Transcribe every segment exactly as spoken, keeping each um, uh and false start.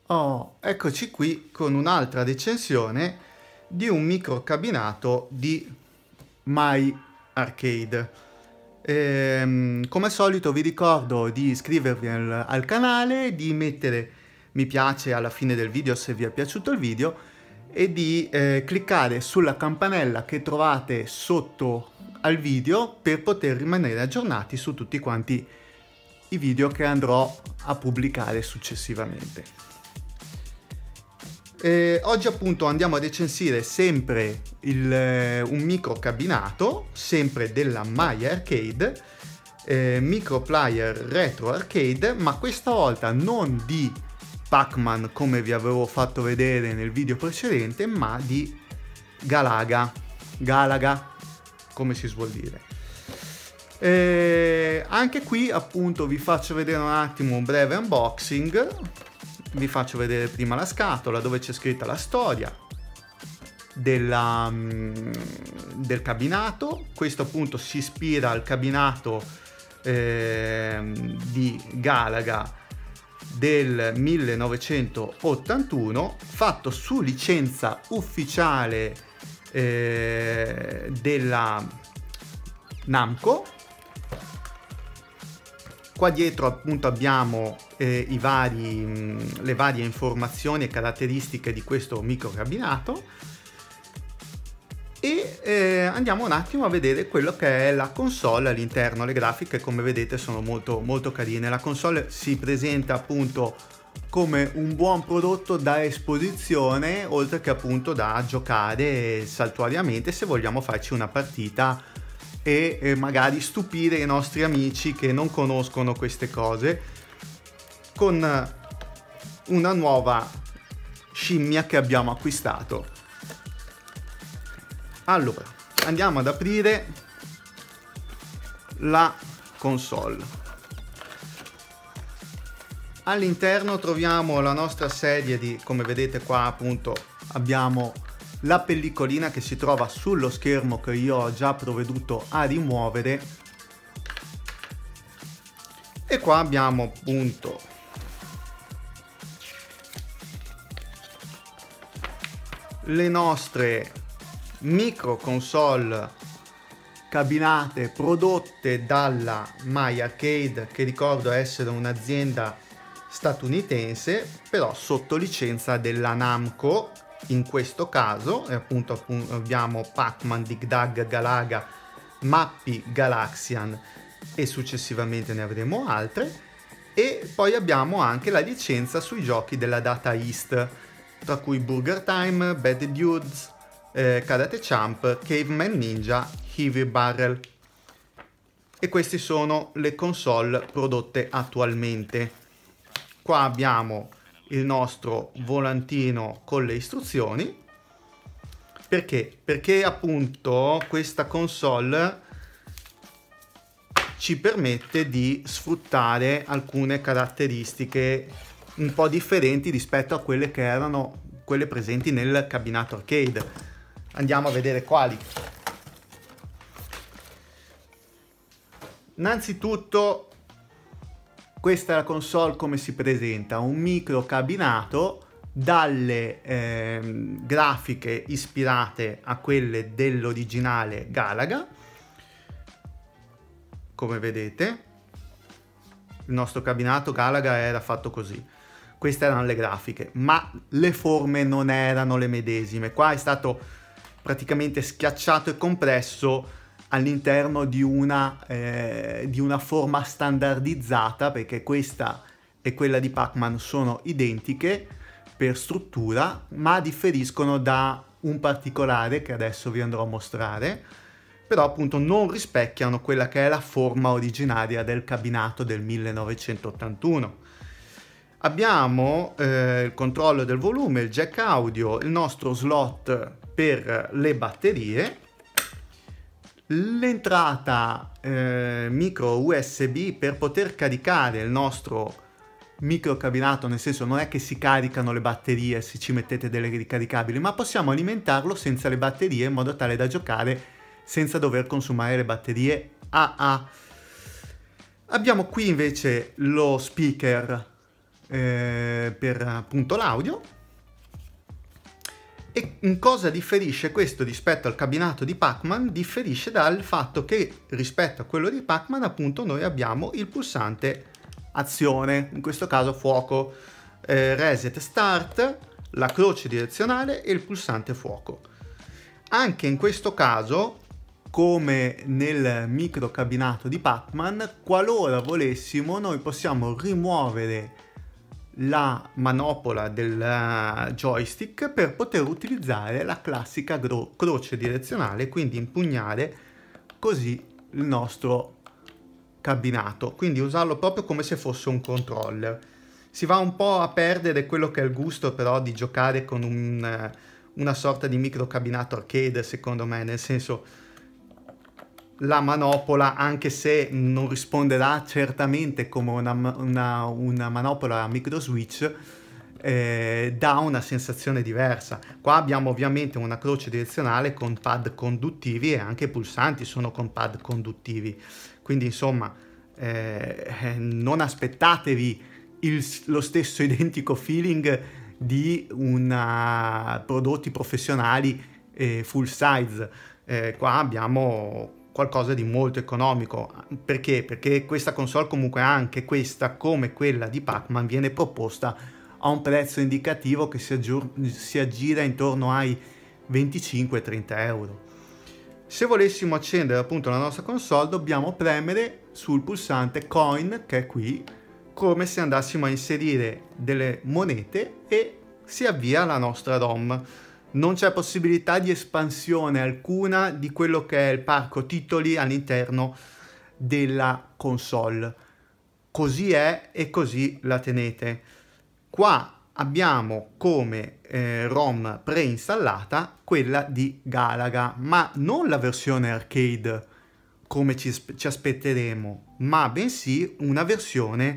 Oh, eccoci qui con un'altra recensione di un microcabinato di My Arcade. Ehm, come al solito vi ricordo di iscrivervi al, al canale, di mettere mi piace alla fine del video se vi è piaciuto il video e di eh, cliccare sulla campanella che trovate sotto al video per poter rimanere aggiornati su tutti quanti i video che andrò a pubblicare successivamente. Eh, oggi appunto andiamo a recensire sempre il, eh, un microcabinato, sempre della My Arcade, eh, Microplayer Retro Arcade, ma questa volta non di Pac-Man come vi avevo fatto vedere nel video precedente, ma di Galaga, Galaga come si suol dire. Eh, anche qui appunto vi faccio vedere un attimo un breve unboxing. Vi faccio vedere prima la scatola dove c'è scritta la storia della, del cabinato. Questo appunto si ispira al cabinato eh, di Galaga del millenovecentottantuno, fatto su licenza ufficiale eh, della Namco. Qua dietro appunto abbiamo eh, i vari, mh, le varie informazioni e caratteristiche di questo microcabinato e eh, andiamo un attimo a vedere quello che è la console all'interno. Le grafiche, come vedete, sono molto, molto carine. La console si presenta appunto come un buon prodotto da esposizione, oltre che appunto da giocare saltuariamente se vogliamo farci una partita e eh, magari stupire i nostri amici che non conoscono queste cose con una nuova scimmia che abbiamo acquistato. Allora, andiamo ad aprire la console. All'interno troviamo la nostra serie di, come vedete qua appunto abbiamo la pellicolina che si trova sullo schermo che io ho già provveduto a rimuovere, e qua abbiamo appunto le nostre micro console cabinate prodotte dalla My Arcade, che ricordo essere un'azienda statunitense però sotto licenza della Namco. In questo caso, e appunto, appunto abbiamo Pac-Man, Dig Dug, Galaga, Mappy, Galaxian e successivamente ne avremo altre. E poi abbiamo anche la licenza sui giochi della Data East, tra cui Burger Time, Bad Dudes, eh, Karate Champ, Caveman Ninja, Heavy Barrel. E queste sono le console prodotte attualmente. Qua abbiamo il nostro volantino con le istruzioni. Perché? Perché appunto questa console ci permette di sfruttare alcune caratteristiche un po' differenti rispetto a quelle che erano quelle presenti nel cabinato arcade. Andiamo a vedere quali. Innanzitutto, questa è la console come si presenta, un micro cabinato dalle eh, grafiche ispirate a quelle dell'originale Galaga. Come vedete, il nostro cabinato Galaga era fatto così. Queste erano le grafiche, ma le forme non erano le medesime. Qua è stato praticamente schiacciato e compresso all'interno di una, eh, di una forma standardizzata, perché questa e quella di Pac-Man sono identiche per struttura, ma differiscono da un particolare che adesso vi andrò a mostrare, però appunto non rispecchiano quella che è la forma originaria del cabinato del millenovecentottantuno. Abbiamo eh, il controllo del volume, il jack audio, il nostro slot per le batterie, l'entrata eh, micro U S B per poter caricare il nostro microcabinato, nel senso non è che si caricano le batterie se ci mettete delle ricaricabili, ma possiamo alimentarlo senza le batterie in modo tale da giocare senza dover consumare le batterie A A. Abbiamo qui invece lo speaker eh, eh, per appunto l'audio. E in cosa differisce questo rispetto al cabinato di Pacman? Differisce dal fatto che rispetto a quello di Pacman appunto noi abbiamo il pulsante azione, in questo caso fuoco, eh, reset start, la croce direzionale e il pulsante fuoco. Anche in questo caso, come nel micro cabinato di Pacman, qualora volessimo noi possiamo rimuovere la manopola del joystick per poter utilizzare la classica croce direzionale, quindi impugnare così il nostro cabinato, quindi usarlo proprio come se fosse un controller. Si va un po' a perdere quello che è il gusto però di giocare con un, una sorta di micro cabinato arcade, secondo me, nel senso, la manopola, anche se non risponderà certamente come una, una, una manopola micro switch, eh, dà una sensazione diversa. Qua abbiamo ovviamente una croce direzionale con pad conduttivi e anche i pulsanti sono con pad conduttivi, quindi insomma eh, non aspettatevi il, lo stesso identico feeling di una, prodotti professionali eh, full size. Eh, qua abbiamo qualcosa di molto economico. Perché? Perché questa console, comunque anche questa come quella di Pacman, viene proposta a un prezzo indicativo che si, si aggira intorno ai venticinque trenta euro. Se volessimo accendere appunto la nostra console dobbiamo premere sul pulsante coin, che è qui, come se andassimo a inserire delle monete, e si avvia la nostra ROM. Non c'è possibilità di espansione alcuna di quello che è il parco titoli all'interno della console. Così è e così la tenete. Qua abbiamo come eh, ROM preinstallata quella di Galaga, ma non la versione arcade come ci, ci aspetteremo, ma bensì una versione,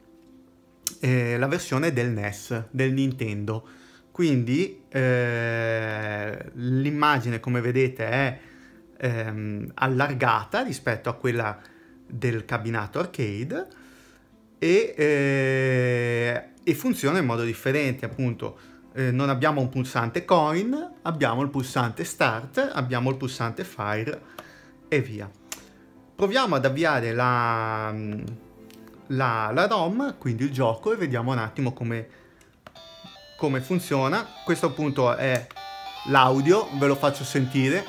eh, la versione del N E S, del Nintendo. Quindi eh, l'immagine, come vedete, è ehm, allargata rispetto a quella del cabinato arcade e, eh, e funziona in modo differente. Appunto eh, non abbiamo un pulsante coin, abbiamo il pulsante start, abbiamo il pulsante fire e via. Proviamo ad avviare la, la, la ROM, quindi il gioco, e vediamo un attimo come come funziona. Questo appunto è l'audio, ve lo faccio sentire.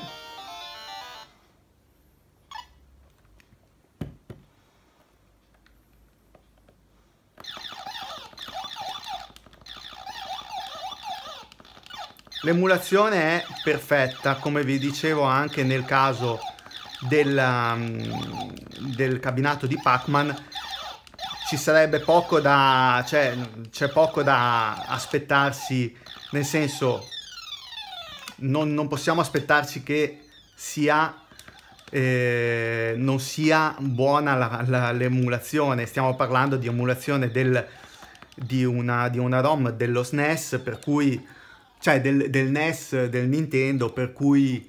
L'emulazione è perfetta, come vi dicevo anche nel caso del, um, del cabinato di Pacman. Ci sarebbe poco da, cioè c'è poco da aspettarsi, nel senso non, non possiamo aspettarci che sia eh, non sia buona la, la, l'emulazione. Stiamo parlando di emulazione del, di, una, di una ROM dello S N E S, per cui, cioè del, del N E S del Nintendo, per cui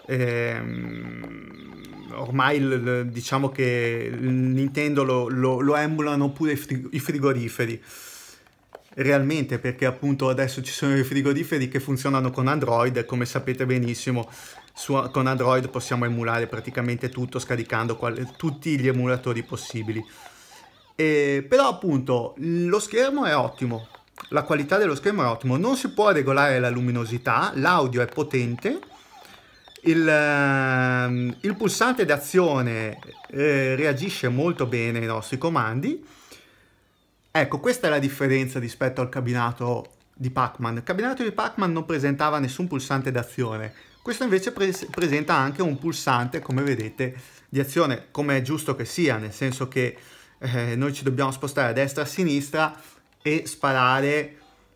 ehm, ormai il, diciamo che il Nintendo lo, lo, lo emulano pure i frigoriferi, realmente, perché appunto adesso ci sono i frigoriferi che funzionano con Android e come sapete benissimo su, con Android possiamo emulare praticamente tutto scaricando quali, tutti gli emulatori possibili. E, però appunto lo schermo è ottimo, la qualità dello schermo è ottimo, non si può regolare la luminosità, l'audio è potente. Il, uh, il pulsante d'azione eh, reagisce molto bene ai nostri comandi. Ecco, questa è la differenza rispetto al cabinato di Pacman. Il cabinato di Pacman non presentava nessun pulsante d'azione, questo invece pre presenta anche un pulsante, come vedete, di azione, come è giusto che sia, nel senso che eh, noi ci dobbiamo spostare a destra e a sinistra e sparare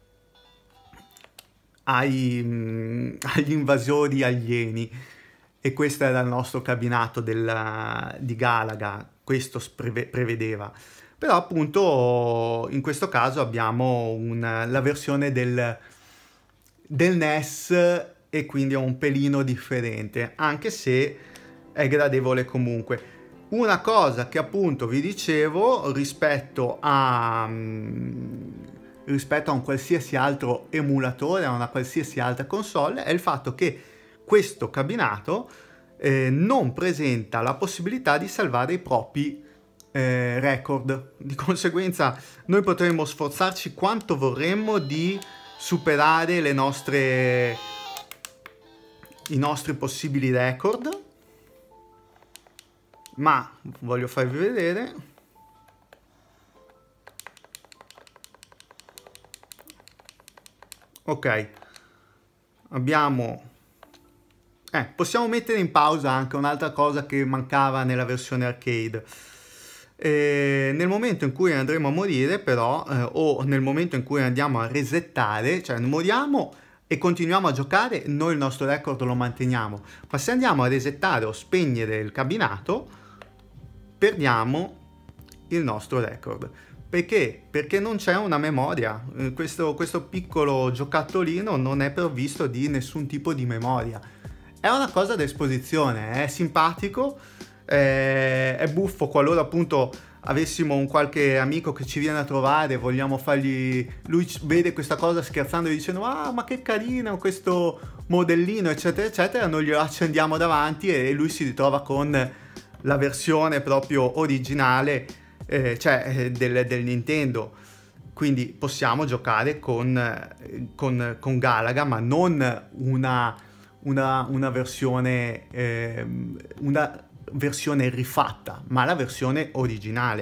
Ai, mh, agli invasori alieni, e questo era il nostro cabinato della, di Galaga, questo preve, prevedeva. Però appunto in questo caso abbiamo una, la versione del, del N E S, e quindi è un pelino differente, anche se è gradevole comunque. Una cosa che appunto vi dicevo rispetto a... Mh, rispetto a un qualsiasi altro emulatore, a una qualsiasi altra console, è il fatto che questo cabinato eh, non presenta la possibilità di salvare i propri eh, record. Di conseguenza noi potremmo sforzarci quanto vorremmo di superare le nostre, i nostri possibili record, ma voglio farvi vedere. Ok, abbiamo eh, possiamo mettere in pausa anche un'altra cosa che mancava nella versione arcade. E nel momento in cui andremo a morire però eh, o nel momento in cui andiamo a resettare, cioè moriamo e continuiamo a giocare, noi il nostro record lo manteniamo, ma se andiamo a resettare o spegnere il cabinato perdiamo il nostro record. Perché? Perché non c'è una memoria. Questo, questo piccolo giocattolino non è provvisto di nessun tipo di memoria. È una cosa d'esposizione, è simpatico, è, è buffo qualora appunto avessimo un qualche amico che ci viene a trovare, vogliamo fargli, lui vede questa cosa scherzando e dicendo ah ma che carino questo modellino eccetera eccetera, noi glielo accendiamo davanti e lui si ritrova con la versione proprio originale, eh, cioè del, del Nintendo. Quindi possiamo giocare con, con, con Galaga, ma non una, una, una versione eh, una versione rifatta, ma la versione originale.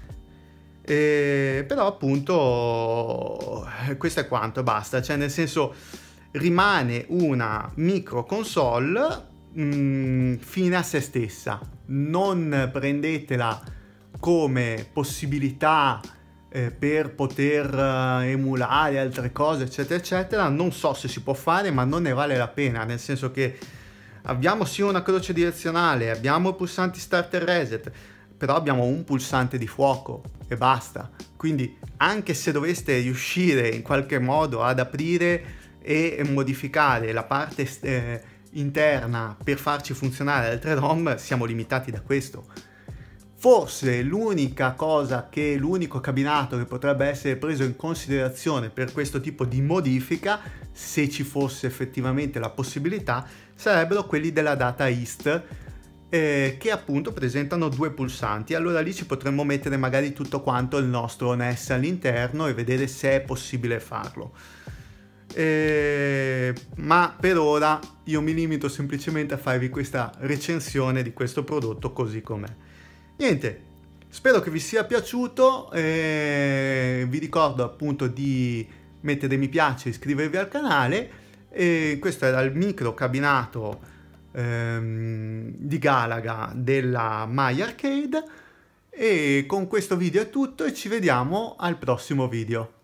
E, però appunto questo è quanto, basta, cioè nel senso rimane una micro console mh, fine a se stessa. Non prendetela come possibilità eh, per poter eh, emulare altre cose eccetera eccetera. Non so se si può fare, ma non ne vale la pena, nel senso che abbiamo sì una croce direzionale, abbiamo i pulsanti start e reset, però abbiamo un pulsante di fuoco e basta. Quindi anche se doveste riuscire in qualche modo ad aprire e modificare la parte eh, interna per farci funzionare altre ROM, siamo limitati da questo. Forse l'unica cosa che, l'unico cabinato che potrebbe essere preso in considerazione per questo tipo di modifica, se ci fosse effettivamente la possibilità, sarebbero quelli della Data East, eh, che appunto presentano due pulsanti. Allora lì ci potremmo mettere magari tutto quanto il nostro N E S all'interno e vedere se è possibile farlo. Eh, ma per ora io mi limito semplicemente a farvi questa recensione di questo prodotto così com'è. Niente, spero che vi sia piaciuto, eh, vi ricordo appunto di mettere mi piace, iscrivervi al canale, e questo era il micro cabinato ehm, di Galaga della MyArcade, e con questo video è tutto e ci vediamo al prossimo video.